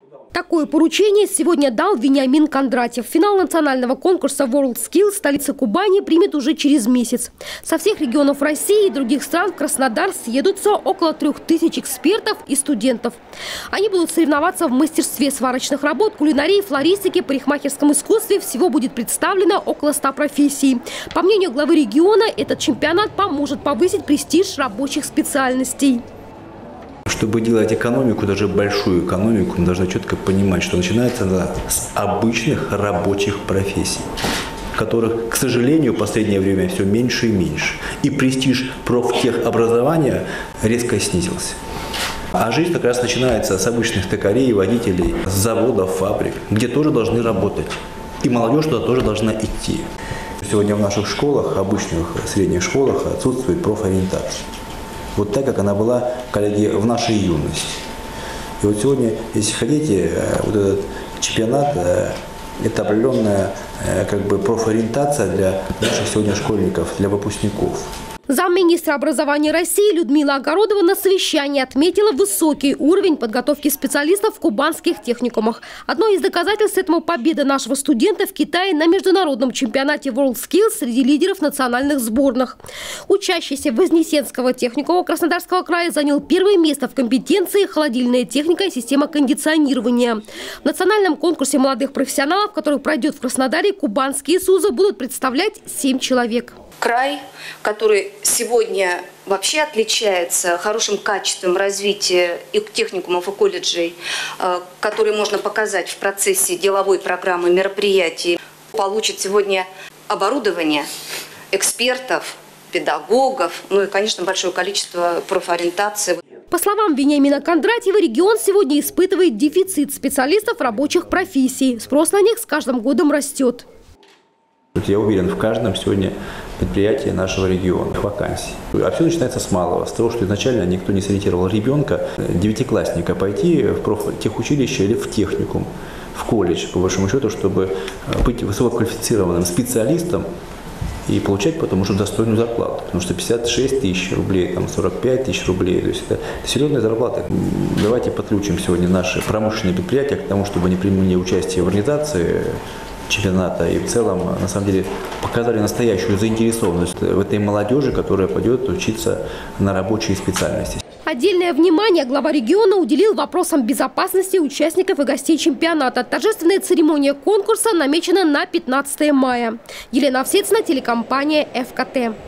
Такое поручение сегодня дал Вениамин Кондратьев. Финал национального конкурса WorldSkills в столице Кубани примет уже через месяц. Со всех регионов России и других стран в Краснодар съедутся около 3000 экспертов и студентов. Они будут соревноваться в мастерстве сварочных работ, кулинарии, флористике, парикмахерском искусстве. Всего будет представлено около 100 профессий. По мнению главы региона, этот чемпионат поможет повысить престиж рабочих специальностей. Чтобы делать экономику, даже большую экономику, мы должны четко понимать, что начинается она с обычных рабочих профессий, которых, к сожалению, в последнее время все меньше и меньше. И престиж профтехобразования резко снизился. А жизнь как раз начинается с обычных токарей, водителей, с заводов, фабрик, где тоже должны работать. И молодежь туда тоже должна идти. Сегодня в наших школах, обычных средних школах, отсутствует профориентация. Вот так, как она была, коллеги, в нашей юности. И вот сегодня, если хотите, вот этот чемпионат – это определенная профориентация для наших сегодня школьников, для выпускников. Замминистра образования России Людмила Огородова на совещании отметила высокий уровень подготовки специалистов в кубанских техникумах. Одно из доказательств этому – победа нашего студента в Китае на международном чемпионате WorldSkills среди лидеров национальных сборных. Учащийся Вознесенского техникума Краснодарского края занял первое место в компетенции «Холодильная техника и система кондиционирования». В национальном конкурсе молодых профессионалов, который пройдет в Краснодаре, кубанские СУЗы будут представлять 7 человек. Край, который сегодня вообще отличается хорошим качеством развития и техникумов, и колледжей, которые можно показать в процессе деловой программы мероприятий, получит сегодня оборудование, экспертов, педагогов, ну и, конечно, большое количество профориентации. По словам Вениамина Кондратьева, регион сегодня испытывает дефицит специалистов рабочих профессий. Спрос на них с каждым годом растет. Я уверен, в каждом сегодня предприятии нашего региона вакансий. А все начинается с малого, с того, что изначально никто не сориентировал ребенка, девятиклассника, пойти в профтехучилище или в техникум, в колледж, по большому счету, чтобы быть высококвалифицированным специалистом и получать потом уже достойную зарплату. Потому что 56 тысяч рублей, 45 тысяч рублей, то есть это серьезная зарплата. Давайте подключим сегодня наши промышленные предприятия к тому, чтобы они приняли участие в организации чемпионата и в целом, на самом деле, показали настоящую заинтересованность в этой молодежи, которая пойдет учиться на рабочие специальности. Отдельное внимание глава региона уделил вопросам безопасности участников и гостей чемпионата. Торжественная церемония конкурса намечена на 15 мая. Елена Овсецина, телекомпания ФКТ.